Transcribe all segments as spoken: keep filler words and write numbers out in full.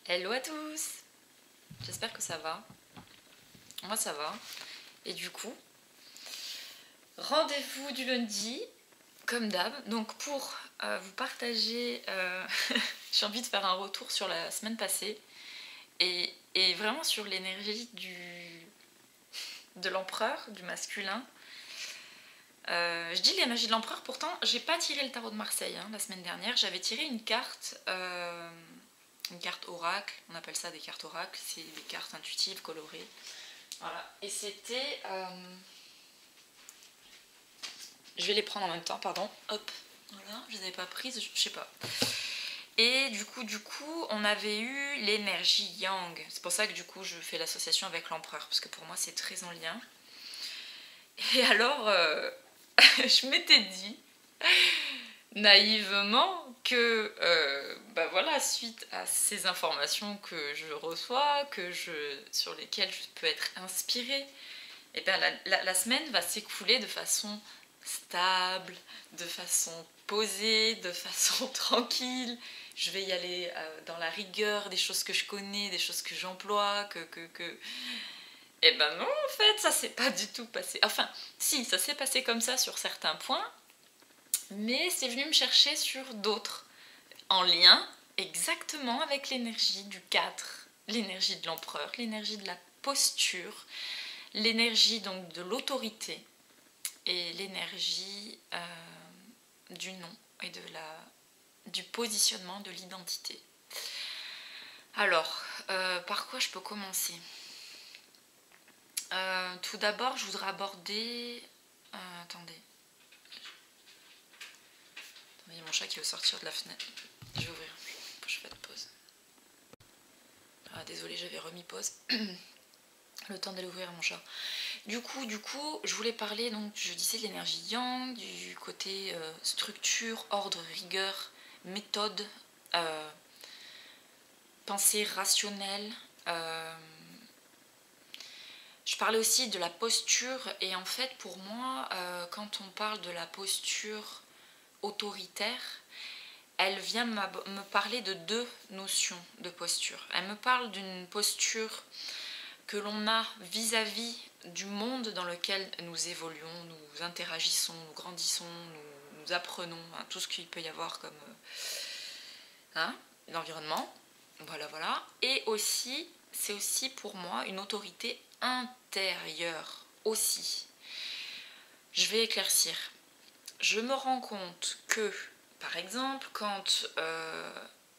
Hello à tous. J'espère que ça va. Moi ça va. Et du coup, rendez-vous du lundi, comme d'hab. Donc pour euh, vous partager, euh, j'ai envie de faire un retour sur la semaine passée et, et vraiment sur l'énergie du de l'empereur, du masculin. Euh, je dis l'énergie de l'empereur, pourtant j'ai pas tiré le tarot de Marseille hein, la semaine dernière. J'avais tiré une carte... Euh, une carte oracle, on appelle ça des cartes oracles, c'est des cartes intuitives, colorées. Voilà, et c'était... Euh... Je vais les prendre en même temps, pardon. Hop, voilà, je les avais pas prises, je sais pas. Et du coup, du coup, on avait eu l'énergie yang. C'est pour ça que du coup, je fais l'association avec l'empereur, parce que pour moi, c'est très en lien. Et alors, euh... je m'étais dit... naïvement que euh, bah voilà, suite à ces informations que je reçois, que je, sur lesquelles je peux être inspirée, et bien la, la, la semaine va s'écouler de façon stable, de façon posée, de façon tranquille. Je vais y aller euh, dans la rigueur des choses que je connais, des choses que j'emploie, que... que, que... Et ben non, en fait, ça s'est pas du tout passé. Enfin, si, ça s'est passé comme ça sur certains points, mais c'est venu me chercher sur d'autres, en lien exactement avec l'énergie du quatre, l'énergie de l'empereur, l'énergie de la posture, l'énergie donc de l'autorité et l'énergie euh, du nom et de la, du positionnement de l'identité. Alors, euh, par quoi je peux commencer ? euh, Tout d'abord, je voudrais aborder... Euh, attendez. Il y a mon chat qui veut sortir de la fenêtre. Je vais ouvrir. Je fais de pause. Ah, désolée, j'avais remis pause. Le temps d'aller ouvrir à mon chat. Du coup, du coup, je voulais parler, donc, je disais, de l'énergie yang, du côté euh, structure, ordre, rigueur, méthode, euh, pensée rationnelle. Euh, je parlais aussi de la posture, et en fait, pour moi, euh, quand on parle de la posture autoritaire, elle vient me parler de deux notions de posture. Elle me parle d'une posture que l'on a vis-à-vis du monde dans lequel nous évoluons, nous interagissons, nous grandissons, nous, nous apprenons, hein, tout ce qu'il peut y avoir comme hein, l'environnement. Voilà, voilà. Et aussi, c'est aussi pour moi une autorité intérieure aussi. Je vais éclaircir. Je me rends compte que par exemple, quand, euh,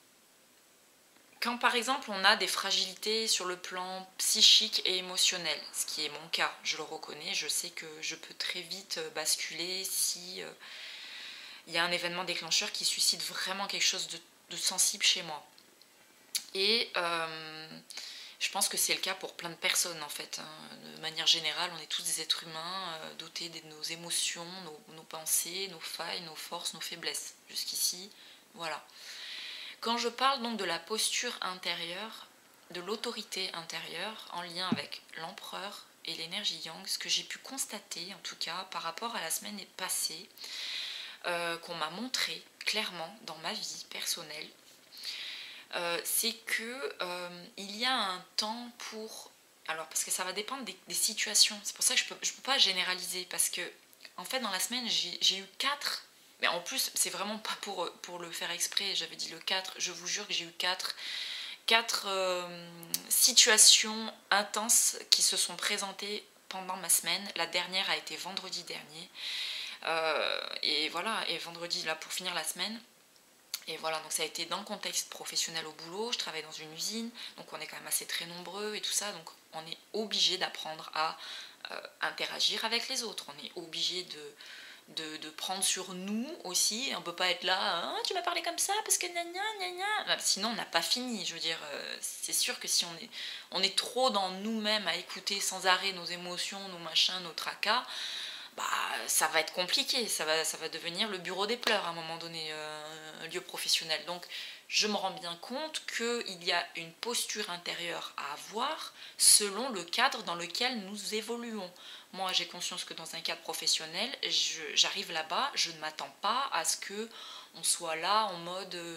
quand par exemple on a des fragilités sur le plan psychique et émotionnel, ce qui est mon cas, je le reconnais, je sais que je peux très vite basculer si euh, il y a un événement déclencheur qui suscite vraiment quelque chose de, de sensible chez moi. Et euh, je pense que c'est le cas pour plein de personnes en fait. Hein. De manière générale, on est tous des êtres humains euh, dotés de nos émotions, nos, nos pensées, nos failles, nos forces, nos faiblesses. Jusqu'ici, voilà. Quand je parle donc de la posture intérieure, de l'autorité intérieure, en lien avec l'empereur et l'énergie yang, ce que j'ai pu constater, en tout cas, par rapport à la semaine passée, euh, qu'on m'a montré clairement dans ma vie personnelle, Euh, c'est que euh, il y a un temps pour... Alors, parce que ça va dépendre des, des situations. C'est pour ça que je ne peux, je peux pas généraliser. Parce que, en fait, dans la semaine, j'ai eu quatre... Mais en plus, c'est vraiment pas pour, pour le faire exprès. J'avais dit le quatre. Je vous jure que j'ai eu quatre... Quatre euh, situations intenses qui se sont présentées pendant ma semaine. La dernière a été vendredi dernier. Euh, et voilà, et vendredi, là, pour finir la semaine... Et voilà, donc ça a été dans le contexte professionnel au boulot, je travaille dans une usine, donc on est quand même assez très nombreux et tout ça, donc on est obligé d'apprendre à euh, interagir avec les autres, on est obligé de, de, de prendre sur nous aussi, on peut pas être là, hein, tu m'as parlé comme ça parce que gna gna gna gna, sinon on n'a pas fini, je veux dire, euh, c'est sûr que si on est, on est trop dans nous-mêmes à écouter sans arrêt nos émotions, nos machins, nos tracas, bah, ça va être compliqué, ça va, ça va devenir le bureau des pleurs à un moment donné, euh, un lieu professionnel. Donc je me rends bien compte qu'il y a une posture intérieure à avoir selon le cadre dans lequel nous évoluons. Moi j'ai conscience que dans un cadre professionnel, j'arrive là-bas, je ne m'attends pas à ce qu'on soit là en mode... Euh,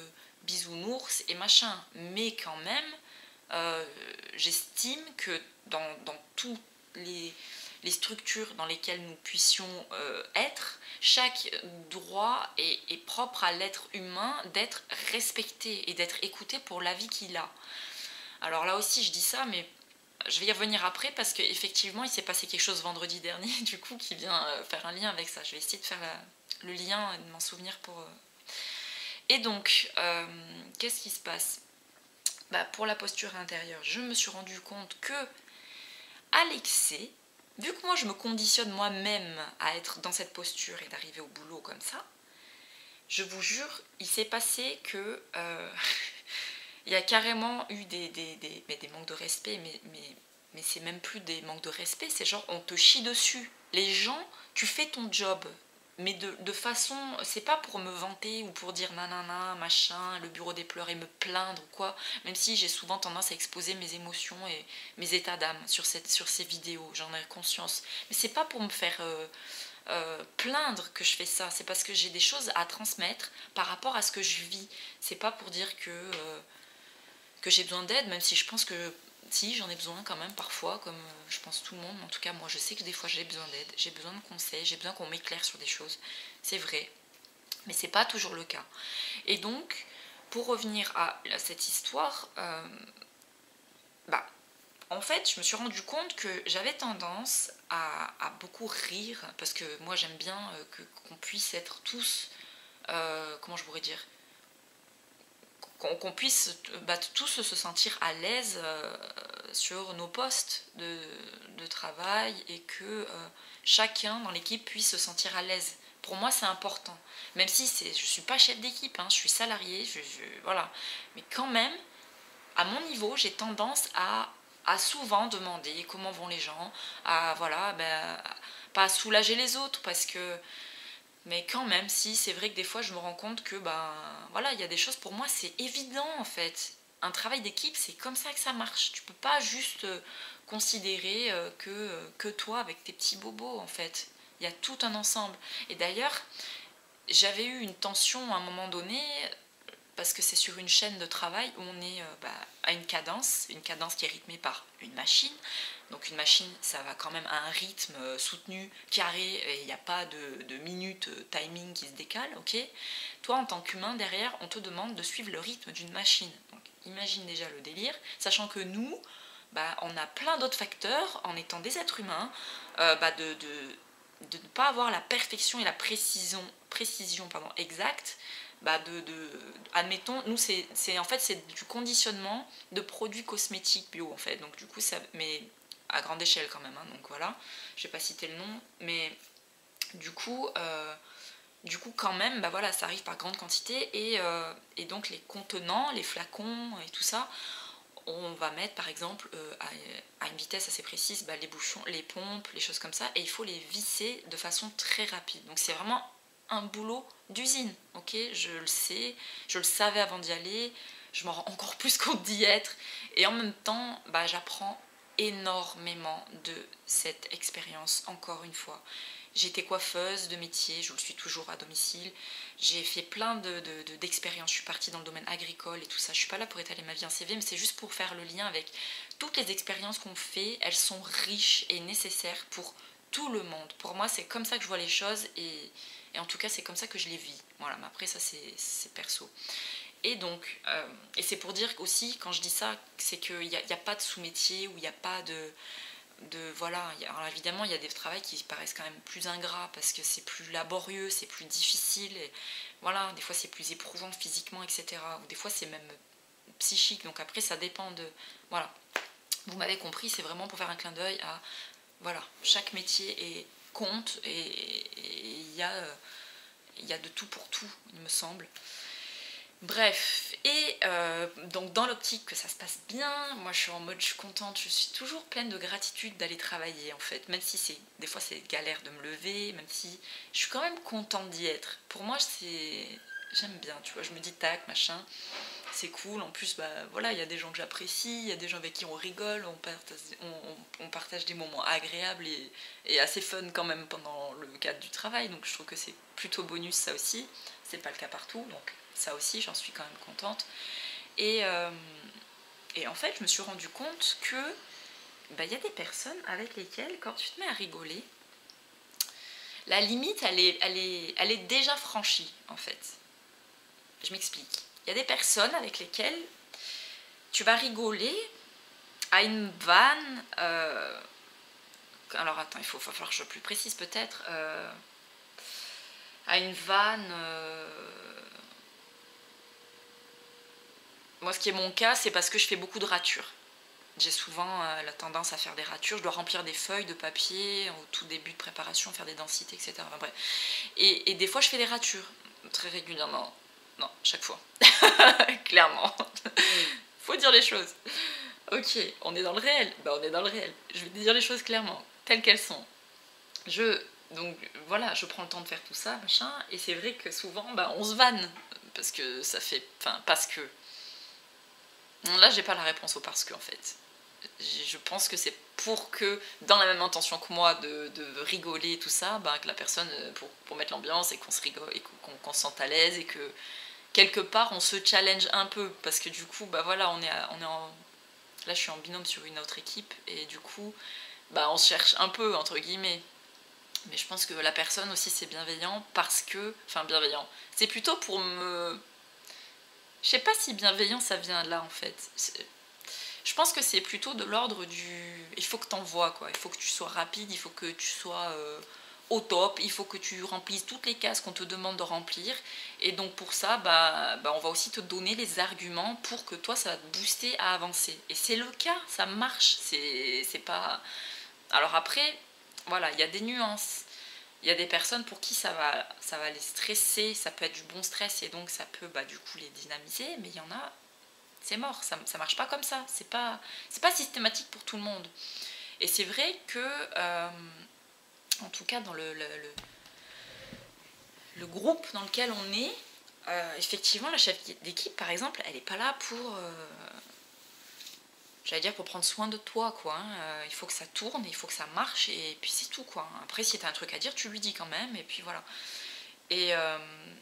bisounours et machin. Mais quand même, euh, j'estime que dans, dans tous les, les structures dans lesquelles nous puissions euh, être, chaque droit est, est propre à l'être humain d'être respecté et d'être écouté pour l'avis qu'il a. Alors là aussi je dis ça, mais je vais y revenir après parce qu'effectivement il s'est passé quelque chose vendredi dernier du coup qui vient faire un lien avec ça. Je vais essayer de faire la, le lien et de m'en souvenir pour... Et donc, euh, qu'est-ce qui se passe? Bah, pour la posture intérieure, je me suis rendu compte que à l'excès, vu que moi je me conditionne moi-même à être dans cette posture et d'arriver au boulot comme ça, je vous jure, il s'est passé que euh, il y a carrément eu des, des, des, mais des manques de respect, mais, mais, mais c'est même plus des manques de respect, c'est genre on te chie dessus. Les gens, tu fais ton job, mais de, de façon, c'est pas pour me vanter ou pour dire nanana, machin, le bureau des pleurs et me plaindre ou quoi, même si j'ai souvent tendance à exposer mes émotions et mes états d'âme sur, cette, sur ces vidéos, j'en ai conscience. Mais c'est pas pour me faire euh, euh, plaindre que je fais ça, c'est parce que j'ai des choses à transmettre par rapport à ce que je vis. C'est pas pour dire que, euh, que j'ai besoin d'aide, même si je pense que si, j'en ai besoin quand même parfois, comme euh, je pense tout le monde. En tout cas, moi, je sais que des fois, j'ai besoin d'aide, j'ai besoin de conseils, j'ai besoin qu'on m'éclaire sur des choses. C'est vrai, mais c'est pas toujours le cas. Et donc, pour revenir à cette histoire, euh, bah, en fait, je me suis rendu compte que j'avais tendance à, à beaucoup rire, parce que moi, j'aime bien euh, que, qu'on puisse être tous, euh, comment je pourrais dire, qu'on puisse bah, tous se sentir à l'aise euh, sur nos postes de, de travail et que euh, chacun dans l'équipe puisse se sentir à l'aise. Pour moi, c'est important. Même si c'est, je ne suis pas chef d'équipe, hein, je suis salariée, je, je, voilà. Mais quand même, à mon niveau, j'ai tendance à, à souvent demander comment vont les gens, à voilà, ben, pas à soulager les autres parce que... Mais quand même, si, c'est vrai que des fois, je me rends compte que, ben, voilà, il y a des choses, pour moi, c'est évident, en fait. Un travail d'équipe, c'est comme ça que ça marche. Tu peux pas juste euh, considérer euh, que, euh, que toi, avec tes petits bobos, en fait. Il y a tout un ensemble. Et d'ailleurs, j'avais eu une tension à un moment donné, parce que c'est sur une chaîne de travail où on est euh, bah, à une cadence, une cadence qui est rythmée par une machine. Donc une machine, ça va quand même à un rythme euh, soutenu, carré, et il n'y a pas de, de minutes euh, timing qui se décale, ok? Toi, en tant qu'humain, derrière, on te demande de suivre le rythme d'une machine. Donc imagine déjà le délire, sachant que nous, bah, on a plein d'autres facteurs, en étant des êtres humains, euh, bah, de, de, de ne pas avoir la perfection et la précision, précision pardon, exacte. Bah de, de, admettons, nous c'est, c'est en fait c'est du conditionnement de produits cosmétiques bio en fait, donc du coup ça, mais à grande échelle quand même, hein, donc voilà, je vais pas citer le nom, mais du coup, euh, du coup quand même, bah voilà, ça arrive par grande quantité et, euh, et donc les contenants, les flacons et tout ça, on va mettre par exemple euh, à, à une vitesse assez précise bah, les bouchons, les pompes, les choses comme ça, et il faut les visser de façon très rapide, donc c'est vraiment un boulot d'usine, ok, je le sais, je le savais avant d'y aller, je m'en rends encore plus compte d'y être, et en même temps, bah, j'apprends énormément de cette expérience, encore une fois. J'étais coiffeuse de métier, je le suis toujours à domicile, j'ai fait plein de, de, de, d'expériences, je suis partie dans le domaine agricole et tout ça, je suis pas là pour étaler ma vie en C V, mais c'est juste pour faire le lien avec toutes les expériences qu'on fait, elles sont riches et nécessaires pour tout le monde. Pour moi, c'est comme ça que je vois les choses et Et en tout cas, c'est comme ça que je les vis. Voilà, mais après, ça, c'est, c'est perso. Et donc, euh, et c'est pour dire aussi, quand je dis ça, c'est qu'il n'y a, y a pas de sous-métier, ou il n'y a pas de... de voilà, y a, alors évidemment, il y a des travails qui paraissent quand même plus ingrats, parce que c'est plus laborieux, c'est plus difficile, et voilà, des fois, c'est plus éprouvant physiquement, et cetera. Ou des fois, c'est même psychique. Donc après, ça dépend de... Voilà. Vous m'avez compris, c'est vraiment pour faire un clin d'œil à... Voilà, chaque métier est compte et il y a euh, il y a de tout pour tout, il me semble. Bref, et euh, donc dans l'optique que ça se passe bien, moi je suis en mode je suis contente, je suis toujours pleine de gratitude d'aller travailler en fait, même si c'est des fois c'est galère de me lever, même si je suis quand même contente d'y être. Pour moi c'est j'aime bien, tu vois, je me dis tac machin, c'est cool, en plus bah voilà, il y a des gens que j'apprécie, il y a des gens avec qui on rigole, on partage, on, on, on partage des moments agréables et, et assez fun quand même pendant le cadre du travail, donc je trouve que c'est plutôt bonus ça aussi, c'est pas le cas partout, donc Ça aussi, j'en suis quand même contente. Et, euh, et en fait, je me suis rendu compte que bah, y a des personnes avec lesquelles, quand tu te mets à rigoler, la limite, elle est, elle est, elle est déjà franchie, en fait. Je m'explique. Il y a des personnes avec lesquelles tu vas rigoler à une vanne. Euh... Alors attends, il faut, faut falloir que je sois plus précise peut-être. Euh... À une vanne. Euh... Moi, ce qui est mon cas, c'est parce que je fais beaucoup de ratures. J'ai souvent euh, la tendance à faire des ratures. Je dois remplir des feuilles de papier au tout début de préparation, faire des densités, et cetera. Enfin, bref. Et, et des fois, je fais des ratures très régulièrement. Non, chaque fois. Clairement. Faut dire les choses. Ok, on est dans le réel. Bah, on est dans le réel. Je vais dire les choses clairement, telles qu'elles sont. Je, donc voilà, je prends le temps de faire tout ça, machin. Et c'est vrai que souvent, bah, on se vanne parce que ça fait, enfin, parce que. Là, j'ai pas la réponse au parce que en fait. Je pense que c'est pour que, dans la même intention que moi, de, de rigoler et tout ça, bah, que la personne, pour, pour mettre l'ambiance et qu'on se rigole et qu'on qu'on se sente à l'aise et que quelque part on se challenge un peu parce que du coup, bah voilà, on est, à, on est en. Là, je suis en binôme sur une autre équipe et du coup, bah on se cherche un peu entre guillemets. Mais je pense que la personne aussi c'est bienveillant parce que, enfin bienveillant. C'est plutôt pour me. Je sais pas si bienveillant ça vient là en fait. Je pense que c'est plutôt de l'ordre du. Il faut que t'envoies quoi. Il faut que tu sois rapide, il faut que tu sois euh, au top, il faut que tu remplisses toutes les cases qu'on te demande de remplir. Et donc pour ça, bah, bah, on va aussi te donner les arguments pour que toi ça va te booster à avancer. Et c'est le cas, ça marche. C'est, c'est pas. Alors après, voilà, il y a des nuances. Il y a des personnes pour qui ça va, ça va les stresser, ça peut être du bon stress et donc ça peut bah, du coup les dynamiser, mais il y en a, c'est mort, ça, ça marche pas comme ça, c'est pas, c'est pas systématique pour tout le monde. Et c'est vrai que, euh, en tout cas dans le, le, le, le groupe dans lequel on est, euh, effectivement la chef d'équipe par exemple, elle est pas là pour... Euh, j'allais dire pour prendre soin de toi quoi, hein. euh, il faut que ça tourne, il faut que ça marche et puis c'est tout quoi. Après si t'as un truc à dire tu lui dis quand même et puis voilà. Et, euh,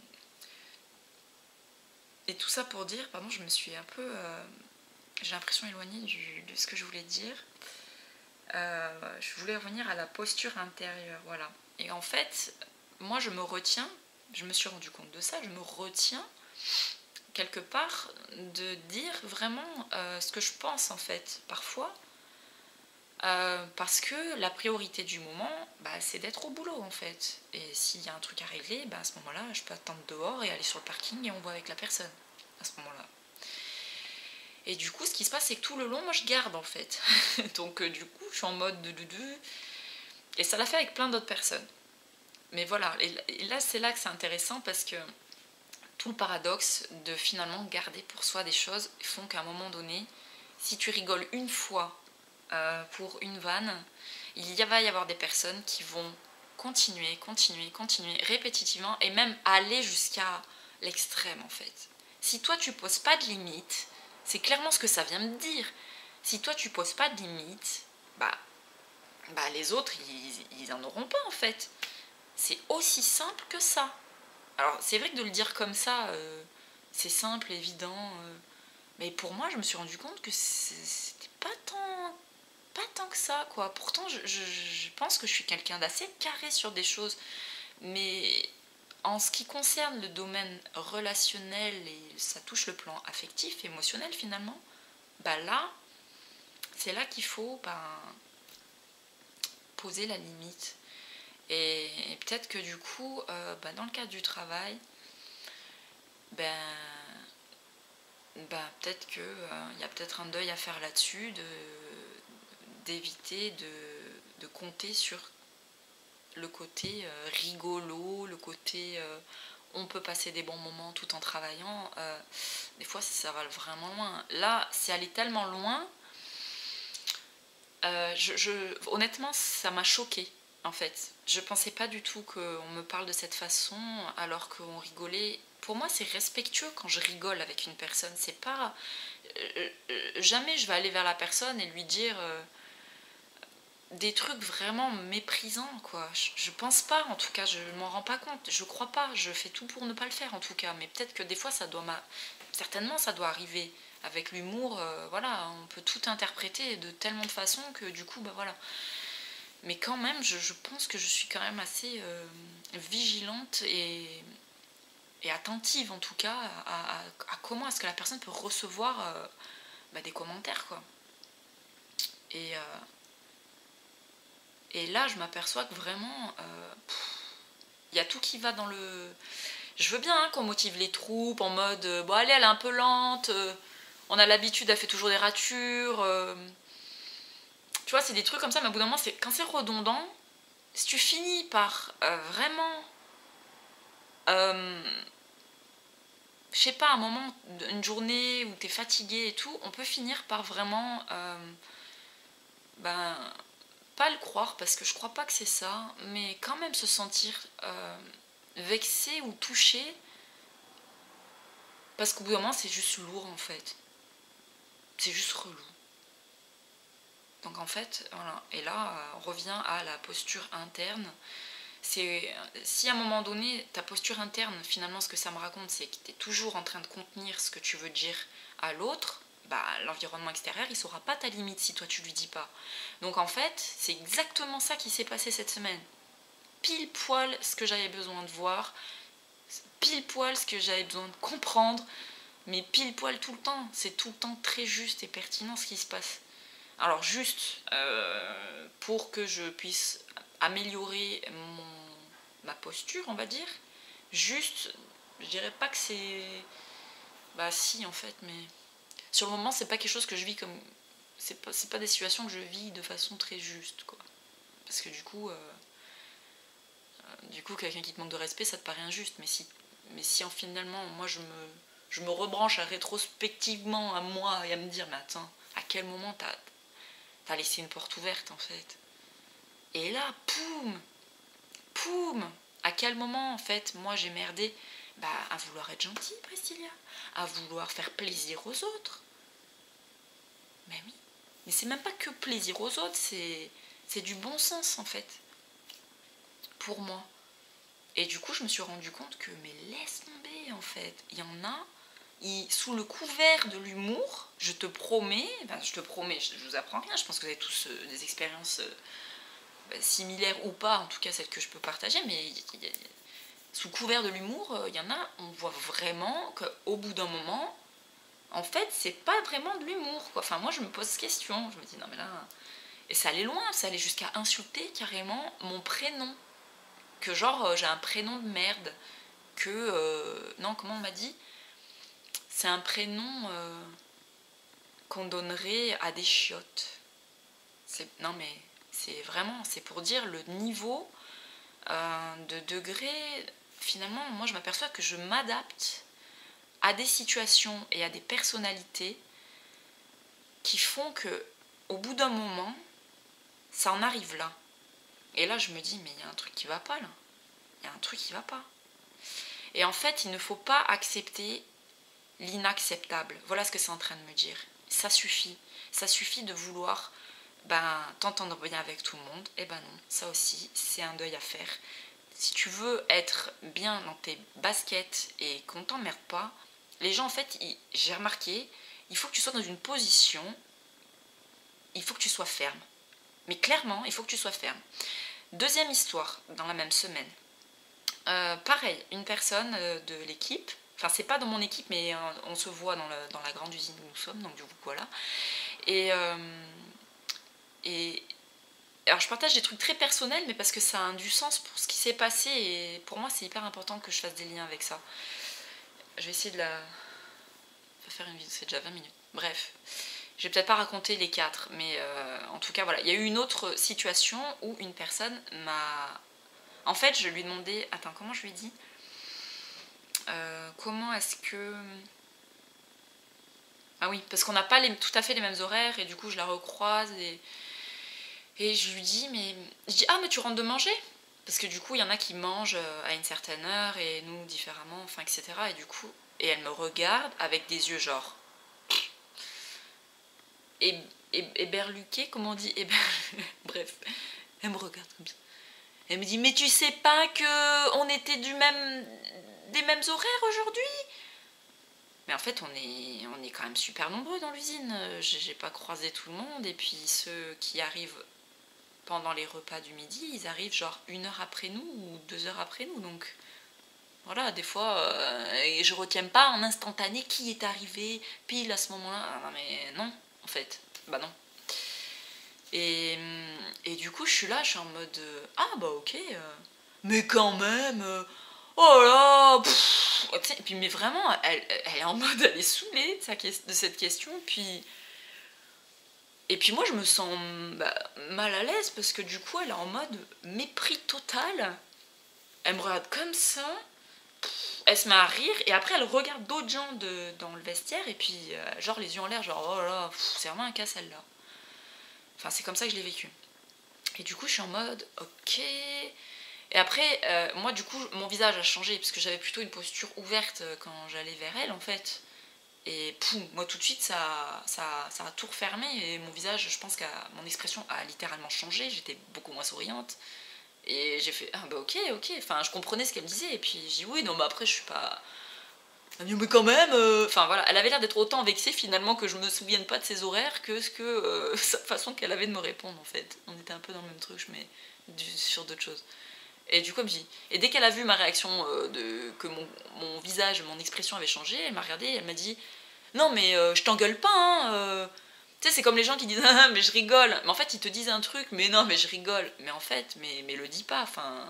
et tout ça pour dire, pardon je me suis un peu, euh, j'ai l'impression éloignée du, de ce que je voulais dire. Euh, je voulais revenir à la posture intérieure, voilà. Et en fait, moi je me retiens, je me suis rendu compte de ça, je me retiens quelque part de dire vraiment euh, ce que je pense en fait parfois euh, parce que la priorité du moment bah, c'est d'être au boulot en fait et s'il y a un truc à régler bah, à ce moment là je peux attendre dehors et aller sur le parking et on voit avec la personne à ce moment là et du coup ce qui se passe c'est que tout le long moi je garde en fait donc euh, du coup je suis en mode de de de et ça l'a fait avec plein d'autres personnes mais voilà et, et là c'est là que c'est intéressant parce que tout le paradoxe de finalement garder pour soi des choses font qu'à un moment donné, si tu rigoles une fois euh, pour une vanne, il y va y avoir des personnes qui vont continuer, continuer, continuer répétitivement et même aller jusqu'à l'extrême en fait. Si toi tu poses pas de limite, c'est clairement ce que ça vient me dire. Si toi tu poses pas de limite, bah, bah les autres ils, ils en auront pas en fait. C'est aussi simple que ça. Alors, c'est vrai que de le dire comme ça, euh, c'est simple, évident. Euh, mais pour moi, je me suis rendu compte que c'était pas tant, pas tant que ça, quoi. Pourtant, je, je, je pense que je suis quelqu'un d'assez carré sur des choses. Mais en ce qui concerne le domaine relationnel, et ça touche le plan affectif, émotionnel finalement, bah là, c'est là qu'il faut ben, poser la limite. Et, et peut-être que du coup, euh, bah, dans le cadre du travail, ben, ben peut-être qu'il euh, y a peut-être un deuil à faire là-dessus, de, d'éviter de, de compter sur le côté euh, rigolo, le côté euh, on peut passer des bons moments tout en travaillant. Euh, des fois, ça va vraiment loin. Là, c'est allé tellement loin, euh, je, je, honnêtement, ça m'a choquée. En fait, je pensais pas du tout qu'on me parle de cette façon alors qu'on rigolait. Pour moi, c'est respectueux quand je rigole avec une personne. C'est pas. Euh, euh, jamais je vais aller vers la personne et lui dire. Euh, des trucs vraiment méprisants, quoi. Je, je pense pas, en tout cas, je m'en rends pas compte. Je crois pas, je fais tout pour ne pas le faire, en tout cas. Mais peut-être que des fois, ça doit m'a... Certainement, ça doit arriver. Avec l'humour, euh, voilà, on peut tout interpréter de tellement de façons que du coup, bah voilà. Mais quand même, je, je pense que je suis quand même assez euh, vigilante et, et attentive, en tout cas, à, à, à comment est-ce que la personne peut recevoir euh, bah, des commentaires, quoi. Et... Euh, Et là, je m'aperçois que vraiment, il euh, y a tout qui va dans le... Je veux bien hein, qu'on motive les troupes en mode, euh, bon allez, elle est un peu lente, euh, on a l'habitude, elle fait toujours des ratures. Euh... Tu vois, c'est des trucs comme ça, mais au bout d'un moment, quand c'est redondant, si tu finis par euh, vraiment... Euh, je sais pas, un moment, une journée où t'es fatigué et tout, on peut finir par vraiment... Euh, ben... pas le croire parce que je crois pas que c'est ça, mais quand même se sentir euh, vexé ou touché parce qu'au bout d'un moment c'est juste lourd en fait, c'est juste relou. Donc en fait voilà, et là on revient à la posture interne. C'est si à un moment donné ta posture interne, finalement ce que ça me raconte c'est que tu es toujours en train de contenir ce que tu veux dire à l'autre, bah, l'environnement extérieur il saura pas ta limite si toi tu lui dis pas. Donc en fait c'est exactement ça qui s'est passé cette semaine, pile poil ce que j'avais besoin de voir, pile poil ce que j'avais besoin de comprendre, mais pile poil tout le temps, c'est tout le temps très juste et pertinent ce qui se passe. Alors juste euh, pour que je puisse améliorer mon, ma posture on va dire, juste je dirais pas que c'est, bah si en fait, mais sur le moment c'est pas quelque chose que je vis comme, c'est pas, c'est pas des situations que je vis de façon très juste quoi, parce que du coup euh, du coup quelqu'un qui te manque de respect ça te paraît injuste, mais si, mais si en finalement moi je me, je me rebranche à rétrospectivement à moi et à me dire mais attends, à quel moment t'as, t'as laissé une porte ouverte en fait, et là poum poum, à quel moment en fait moi j'ai merdé, bah à vouloir être gentille Priscilla, à vouloir faire plaisir aux autres, mais oui, mais c'est même pas que plaisir aux autres, c'est, c'est du bon sens en fait pour moi. Et du coup, je me suis rendu compte que, mais laisse tomber, en fait. Il y en a, ils, sous le couvert de l'humour, je te promets, ben, je te promets, je, je vous apprends rien, je pense que vous avez tous euh, des expériences euh, ben, similaires ou pas, en tout cas celles que je peux partager, mais y, y, y, sous couvert de l'humour, il euh, y en a, on voit vraiment qu'au bout d'un moment, en fait, c'est pas vraiment de l'humour, quoi. Enfin, moi, je me pose cette question, je me dis, non, mais là... Et ça allait loin, ça allait jusqu'à insulter carrément mon prénom. Que genre euh, j'ai un prénom de merde, que euh, non, comment on m'a dit, c'est un prénom euh, qu'on donnerait à des chiottes. C'est, non mais c'est vraiment, c'est pour dire le niveau euh, de degré. Finalement moi je m'aperçois que je m'adapte à des situations et à des personnalités qui font que au bout d'un moment ça en arrive là, et là je me dis mais il y a un truc qui va pas là. Il y a un truc qui va pas. Et en fait, il ne faut pas accepter l'inacceptable. Voilà ce que c'est en train de me dire. Ça suffit. Ça suffit de vouloir ben, t'entendre bien avec tout le monde. Eh ben non, ça aussi, c'est un deuil à faire. Si tu veux être bien dans tes baskets et qu'on t'emmerde pas, les gens, en fait, ils, j'ai remarqué, il faut que tu sois dans une position, il faut que tu sois ferme. Mais clairement, il faut que tu sois ferme. Deuxième histoire, dans la même semaine. Euh, pareil, une personne euh, de l'équipe, enfin c'est pas dans mon équipe mais euh, on se voit dans, le, dans la grande usine où nous sommes, donc du coup voilà. Et, euh, et alors je partage des trucs très personnels mais parce que ça a du sens pour ce qui s'est passé et pour moi c'est hyper important que je fasse des liens avec ça. Je vais essayer de la... Je vais faire une vidéo, c'est déjà vingt minutes. Bref, je vais peut-être pas raconter les quatre, mais euh, en tout cas voilà. Il y a eu une autre situation où une personne m'a... En fait, je lui ai demandé... Attends, comment je lui ai dit euh, comment est-ce que... Ah oui, parce qu'on n'a pas les, tout à fait les mêmes horaires, et du coup, je la recroise, et, et je lui dis, mais... Je dis, ah, mais tu rentres de manger? Parce que du coup, il y en a qui mangent à une certaine heure, et nous, différemment, enfin, et cetera. Et du coup... Et elle me regarde avec des yeux genre... Et éberluquée, comment on dit éber... Bref, elle me regarde comme ça. Elle me dit, mais tu sais pas que on était du même, des mêmes horaires aujourd'hui? Mais en fait, on est, on est quand même super nombreux dans l'usine. J'ai pas croisé tout le monde. Et puis ceux qui arrivent pendant les repas du midi, ils arrivent genre une heure après nous ou deux heures après nous. Donc voilà, des fois, euh, je retiens pas en instantané qui est arrivé pile à ce moment-là. Ah, non, mais non, en fait. Bah non. Et, et du coup, je suis là, je suis en mode euh, ah bah ok, euh, mais quand même, euh, oh là, pff, et puis mais vraiment, elle, elle est en mode, elle est saoulée de, sa, de cette question, puis et puis moi je me sens bah, mal à l'aise parce que du coup elle est en mode mépris total, elle me regarde comme ça, pff, elle se met à rire et après elle regarde d'autres gens de, dans le vestiaire et puis euh, genre les yeux en l'air, genre oh là là, c'est vraiment un cas celle-là. Enfin c'est comme ça que je l'ai vécu. Et du coup, je suis en mode, ok. Et après, euh, moi, du coup, mon visage a changé, parce que j'avais plutôt une posture ouverte quand j'allais vers elle, en fait. Et poum, moi, tout de suite, ça, ça, ça a tout refermé, et mon visage, je pense que mon expression a littéralement changé, j'étais beaucoup moins souriante. Et j'ai fait, ah bah ok, ok. Enfin, je comprenais ce qu'elle me disait, et puis j'ai dit, oui, non, mais après, je suis pas... mais quand même, euh... enfin voilà, elle avait l'air d'être autant vexée finalement que je me souvienne pas de ses horaires que ce que euh, sa façon qu'elle avait de me répondre en fait. On était un peu dans le même truc, mais du, sur d'autres choses. Et du coup, elle me dit, et dès qu'elle a vu ma réaction, euh, de, que mon, mon visage, mon expression avait changé, elle m'a regardée, elle m'a dit, non mais euh, je t'engueule pas, hein. Euh... Tu sais, c'est comme les gens qui disent, ah mais je rigole. Mais en fait, ils te disent un truc, mais non mais je rigole. Mais en fait, mais, mais le dis pas. Enfin,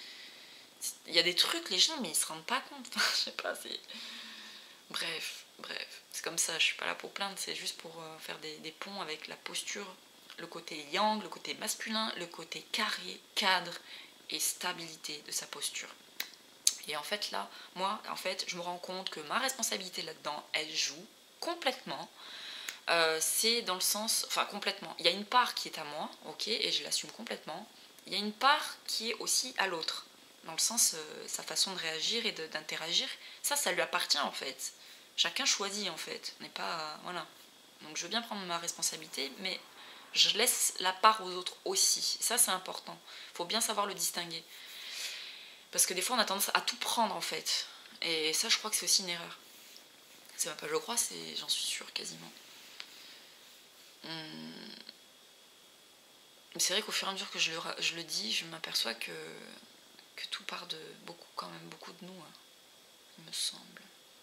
il y a des trucs, les gens, mais ils se rendent pas compte. Enfin, je sais pas, c'est... Bref, bref, c'est comme ça, je suis pas là pour plaindre, c'est juste pour euh, faire des, des ponts avec la posture, le côté yang, le côté masculin, le côté carré, cadre et stabilité de sa posture. Et en fait là, moi, en fait, je me rends compte que ma responsabilité là-dedans, elle joue complètement. Euh, c'est dans le sens, enfin complètement, il y a une part qui est à moi, ok, et je l'assume complètement. Il y a une part qui est aussi à l'autre, dans le sens, euh, sa façon de réagir et d'interagir, ça, ça lui appartient en fait. Chacun choisit en fait, on n'est pas... Euh, voilà. Donc je veux bien prendre ma responsabilité, mais je laisse la part aux autres aussi. Et ça, c'est important. Il faut bien savoir le distinguer. Parce que des fois, on a tendance à tout prendre en fait. Et ça, je crois que c'est aussi une erreur. C'est même pas je crois, c'est j'en suis sûre quasiment. Hum... C'est vrai qu'au fur et à mesure que je le, je le dis, je m'aperçois que, que tout part de beaucoup, quand même beaucoup de nous, hein, il me semble.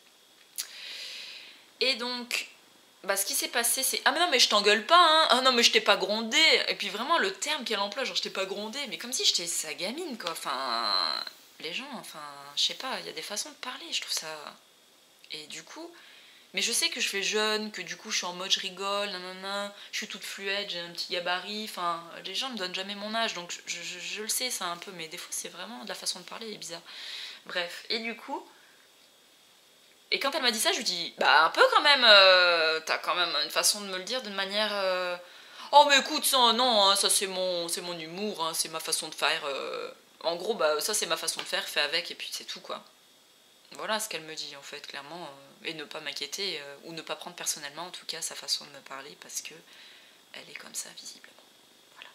Et donc, bah, ce qui s'est passé, c'est ah mais non mais je t'engueule pas, hein, ah non mais je t'ai pas grondé, et puis vraiment le terme qu'elle emploie, genre je t'ai pas grondé, mais comme si j'étais sa gamine quoi, enfin les gens, enfin je sais pas, il y a des façons de parler, je trouve ça, et du coup, mais je sais que je fais jeune, que du coup je suis en mode je rigole, nanana, je suis toute fluette, j'ai un petit gabarit, enfin les gens me donnent jamais mon âge, donc je, je, je le sais ça un peu, mais des fois c'est vraiment de la façon de parler, elle est bizarre. Bref, et du coup. Et quand elle m'a dit ça, je lui dis, bah un peu quand même, euh, t'as quand même une façon de me le dire d'une manière... Euh... Oh mais écoute, ça, non, hein, ça c'est mon, c'est mon humour, hein, c'est ma façon de faire. Euh... En gros, bah ça c'est ma façon de faire, fais avec et puis c'est tout quoi. Voilà ce qu'elle me dit en fait, clairement. Euh, et ne pas m'inquiéter, euh, ou ne pas prendre personnellement en tout cas sa façon de me parler parce que elle est comme ça visiblement. Voilà.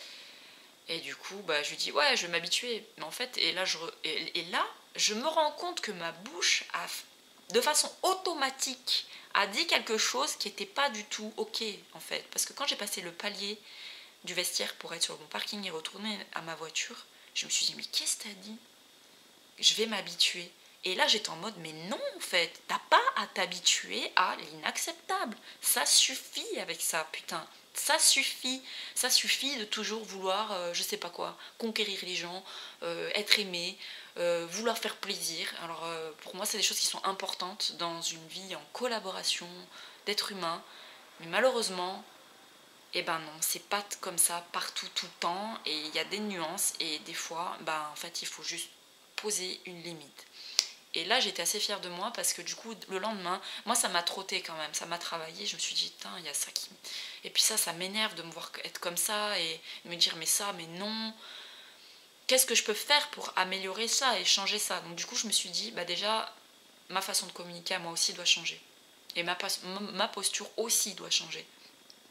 Et du coup, bah je lui dis, ouais, je vais m'habituer. Mais en fait, et là, je, et, et là, je me rends compte que ma bouche a... de façon automatique, a dit quelque chose qui n'était pas du tout ok, en fait. Parce que quand j'ai passé le palier du vestiaire pour être sur mon parking et retourner à ma voiture, je me suis dit, mais qu'est-ce que t'as dit? Je vais m'habituer. Et là, j'étais en mode, mais non, en fait, t'as pas à t'habituer à l'inacceptable. Ça suffit avec ça, putain. Ça suffit. Ça suffit de toujours vouloir, euh, je sais pas quoi, conquérir les gens, euh, être aimé, Euh, vouloir faire plaisir. Alors euh, pour moi c'est des choses qui sont importantes dans une vie en collaboration d'êtres humains, mais malheureusement eh ben non, c'est pas comme ça partout tout le temps, et il y a des nuances, et des fois ben en fait il faut juste poser une limite. Et là j'étais assez fière de moi parce que du coup le lendemain, moi ça m'a trotté quand même, ça m'a travaillé, je me suis dit putain il y a ça qui... Et puis ça ça m'énerve de me voir être comme ça et me dire mais ça mais non, qu'est-ce que je peux faire pour améliorer ça et changer ça? Donc du coup je me suis dit, bah déjà, ma façon de communiquer à moi aussi doit changer. Et ma, ma posture aussi doit changer.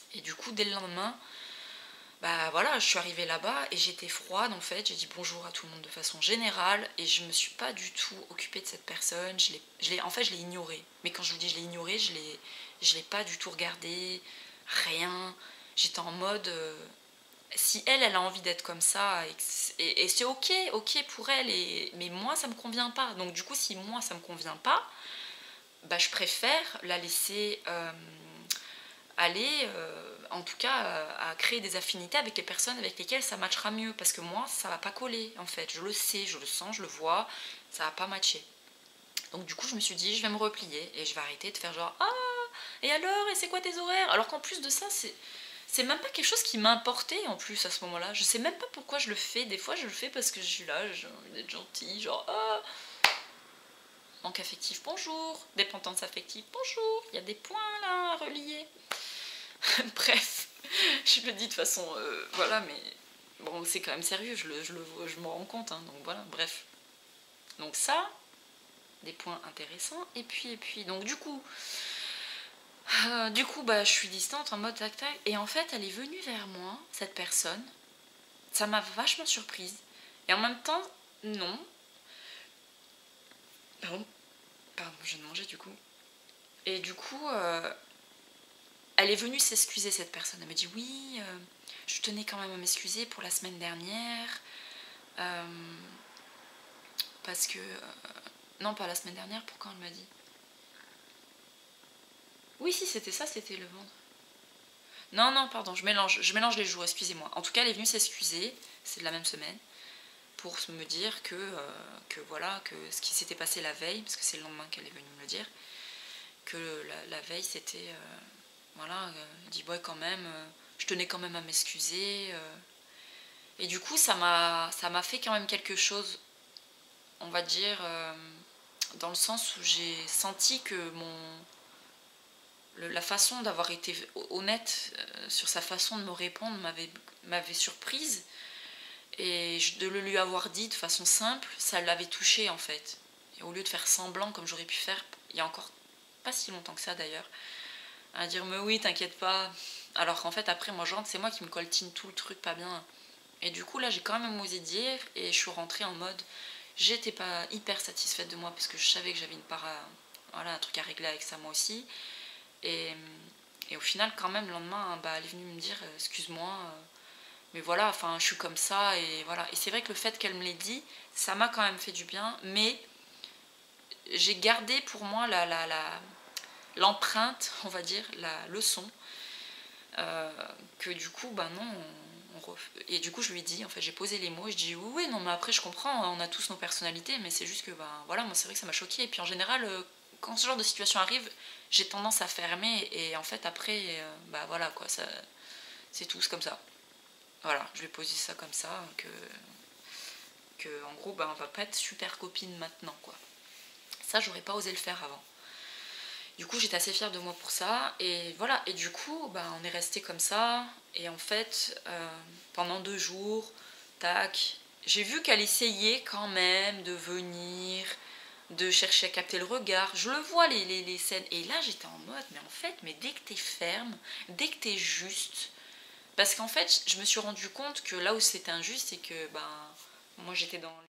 Et du coup, dès le lendemain, bah voilà, je suis arrivée là-bas et j'étais froide en fait. J'ai dit bonjour à tout le monde de façon générale et je me suis pas du tout occupée de cette personne. Je l'ai, je l'ai, en fait, je l'ai ignorée. Mais quand je vous dis je l'ai ignorée, je l'ai, je l'ai pas du tout regardée, rien. J'étais en mode, euh, si elle, elle a envie d'être comme ça, et, et, et c'est ok, ok pour elle, et, mais moi, ça me convient pas. Donc du coup, si moi, ça me convient pas, bah je préfère la laisser. Euh, aller, euh, en tout cas, euh, à créer des affinités avec les personnes avec lesquelles ça matchera mieux. Parce que moi, ça va pas coller, en fait. Je le sais, je le sens, je le vois, ça va pas matcher. Donc du coup, je me suis dit, je vais me replier et je vais arrêter de faire genre, ah, et alors, et c'est quoi tes horaires? Alors qu'en plus de ça, c'est... C'est même pas quelque chose qui m'importait en plus à ce moment-là. Je sais même pas pourquoi je le fais. Des fois, je le fais parce que je suis là, j'ai envie d'être gentille, genre, ah, manque affectif, bonjour. Dépendance affective, bonjour. Il y a des points là à relier. Bref, je le dis de façon, euh, voilà, mais bon, c'est quand même sérieux, je, le, je, le, je m'en rends compte, hein, donc voilà, bref. Donc ça, des points intéressants, et puis, et puis, donc du coup, euh, du coup, bah, je suis distante en mode tac tac, et en fait, elle est venue vers moi, cette personne, ça m'a vachement surprise, et en même temps, non. Pardon, pardon, je viens de manger du coup. Et du coup, euh, elle est venue s'excuser, cette personne. Elle me dit oui, euh, je tenais quand même à m'excuser pour la semaine dernière. Euh, parce que... Euh, non, pas la semaine dernière, pour quand elle m'a dit? Oui, si, c'était ça, c'était le vendredi. Non, non, pardon, je mélange, je mélange les jours, excusez-moi. En tout cas, elle est venue s'excuser, c'est de la même semaine, pour me dire que, euh, que voilà, que ce qui s'était passé la veille, parce que c'est le lendemain qu'elle est venue me le dire, que la, la veille, c'était... Euh, voilà, euh, elle dit, ouais, quand même, euh, je tenais quand même à m'excuser. Euh, et du coup, ça m'a ça m'a fait quand même quelque chose, on va dire, euh, dans le sens où j'ai senti que mon... Le, la façon d'avoir été honnête euh, sur sa façon de me répondre m'avait m'avait surprise. Et de le lui avoir dit de façon simple, ça l'avait touché en fait. Et au lieu de faire semblant comme j'aurais pu faire, il y a encore pas si longtemps que ça d'ailleurs, à dire mais oui t'inquiète pas, alors qu'en fait après moi je rentre, c'est moi qui me coltine tout le truc pas bien. Et du coup là j'ai quand même osé dire et je suis rentrée en mode j'étais pas hyper satisfaite de moi parce que je savais que j'avais une part à, voilà, un truc à régler avec ça moi aussi. Et, et au final quand même le lendemain bah, elle est venue me dire excuse-moi euh, mais voilà, enfin je suis comme ça et voilà. Et c'est vrai que le fait qu'elle me l'ait dit, ça m'a quand même fait du bien, mais j'ai gardé pour moi la, la, la, l'empreinte, on va dire, la leçon, euh, que du coup, bah non, on, on ref... et du coup je lui ai dit, en fait j'ai posé les mots, je dis oui, oui, non mais après je comprends, on a tous nos personnalités, mais c'est juste que, bah voilà, moi c'est vrai que ça m'a choqué et puis en général, euh, quand ce genre de situation arrive, j'ai tendance à fermer, et en fait après, euh, bah voilà quoi, ça, c'est tout, c'est comme ça. Voilà, je vais poser ça comme ça, que, que en gros, bah, on va pas être super copines maintenant, quoi. Ça, j'aurais pas osé le faire avant. Du coup, j'étais assez fière de moi pour ça, et voilà. Et du coup, bah, on est resté comme ça, et en fait, euh, pendant deux jours, tac, j'ai vu qu'elle essayait quand même de venir, de chercher à capter le regard. Je le vois, les, les, les scènes, et là, j'étais en mode, mais en fait, mais dès que t'es ferme, dès que t'es juste... Parce qu'en fait, je me suis rendu compte que là où c'était injuste, c'est que ben, moi j'étais dans